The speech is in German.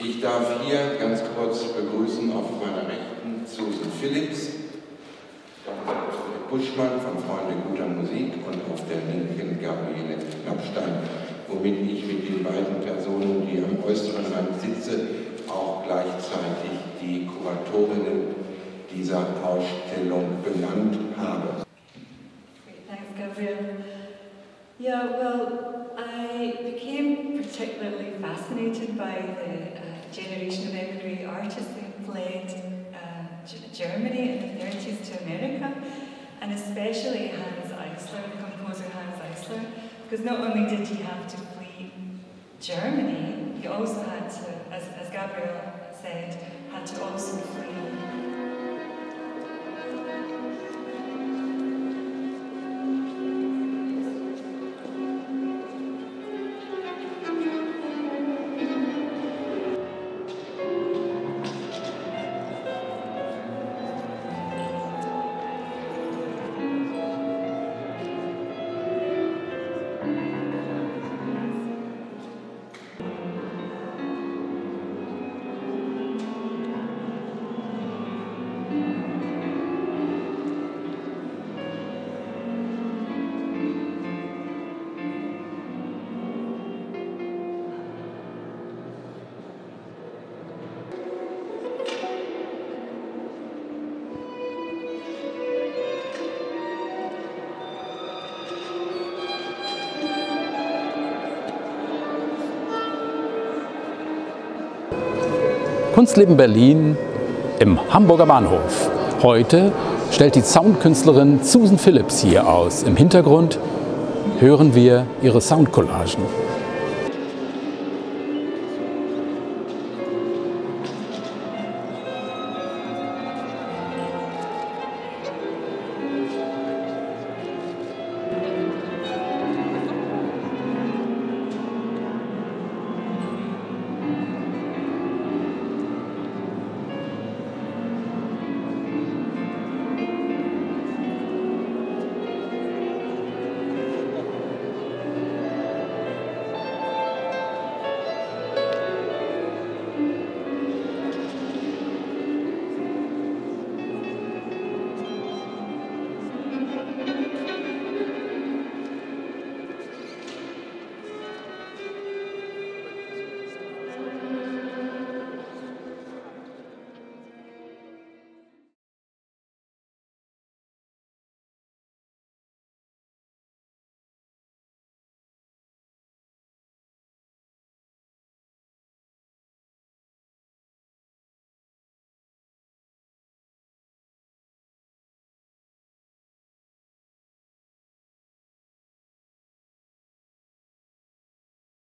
Ich darf hier ganz kurz begrüßen auf meiner Rechten Susan Phillips, Dr. Buschmann von Freunde guter Musik und auf der linken Gabriele Knappstein, womit ich mit den beiden Personen, die am äußeren Rand sitze, auch gleichzeitig die Kuratorinnen dieser Ausstellung benannt habe. Great, thanks, Gabrielle. Yeah, well, I became particularly fascinated by the generation of emigrant artists who fled Germany in the 30s to America, and especially Hans Eisler, the composer Hans Eisler, because not only did he have to flee Germany, he also had to, as Gabrielle said, had to also flee Kunstleben Berlin im Hamburger Bahnhof. Heute stellt die Soundkünstlerin Susan Phillips hier aus. Im Hintergrund hören wir ihre Soundcollagen.